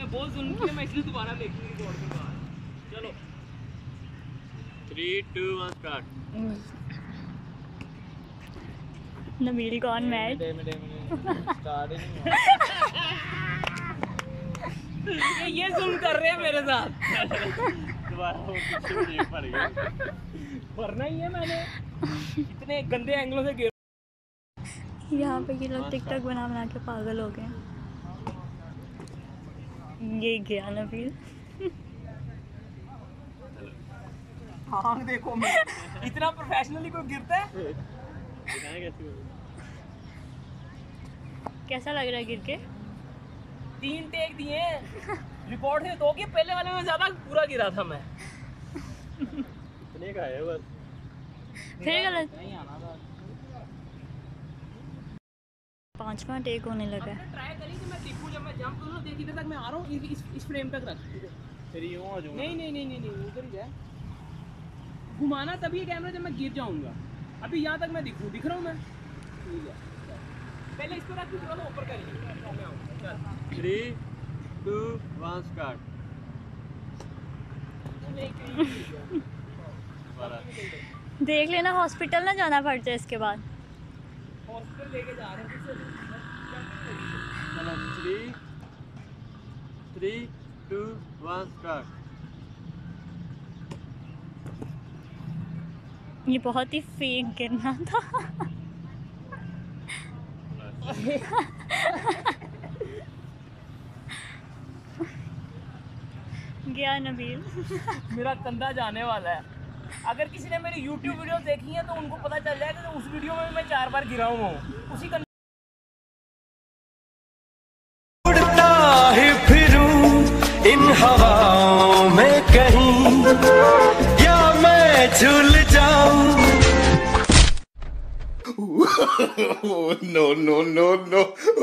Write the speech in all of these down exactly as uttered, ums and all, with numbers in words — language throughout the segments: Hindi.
मैंने बहुत सुन की मैं इसलिए दोबारा देखूंगी रिकॉर्ड के बाद। चलो three two one start. Nabil कौन मैच स्टार्ट ही नहीं ये ये जुल्म कर रहे हैं मेरे साथ। दोबारा वो पीछे ब्रेक पड़ गया। वरना ही है मैंने इतने गंदे एंगलों से गिर। यहाँ पे ये लोग टिकटॉक बना बना के पागल हो गए। ये गया नबील। हाँ देखो मैं इतना प्रोफेशनली कोई गिरता है। कैसा लग रहा है गिर के? तीन टेक दिए रिकॉर्ड से, दो के पहले वाले में ज्यादा पूरा गिरा था मैं। इतने का है बस। फिर गलत नहीं आना था। पांचवा टेक होने लगा है। ट्राई करी कि मैं देखूं, जब मैं जंप करूं देख इधर तक मैं आ रहा हूं, इस इस फ्रेम तक रख। फिर यूं हो जाऊंगा। नहीं नहीं नहीं नहीं नहीं उधर ही जाए। घुमाना तभी है कैमरा जब मैं गिर जाऊंगा। अभी यहाँ तक मैं दिखूं, दिख रहा हूँ मैं। ठीक है पहले इसको रख, थोड़ा सा ऊपर करिए। Three two one start. देख लेना हॉस्पिटल ना जाना पड़ जाए इसके बाद। हॉस्पिटल लेके जा रहे हैं। चलो three three two one start. ये बहुत ही फेक गिरना था। गया नबील। मेरा कंधा जाने वाला है। अगर किसी ने मेरी YouTube वीडियो देखी है तो उनको पता चल जाएगा कि उस वीडियो में मैं चार बार गिरा हूँ उसी कंधे। उड़ता ही फिरूं इन हवाओं में कहीं, या मैं झूल जाऊं। No no no no.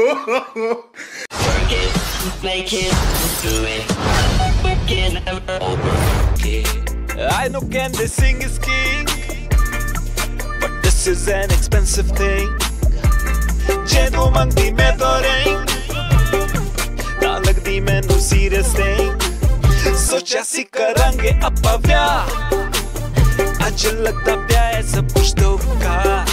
Work it, make it, do it. Work it, never over. I know candy sing is king, but this is an expensive thing. Jado mangdi main to ring, na lagdi mainu serious thing. Socha si karange appa vyah, aaj lagda pya hai sab kuch dhokha.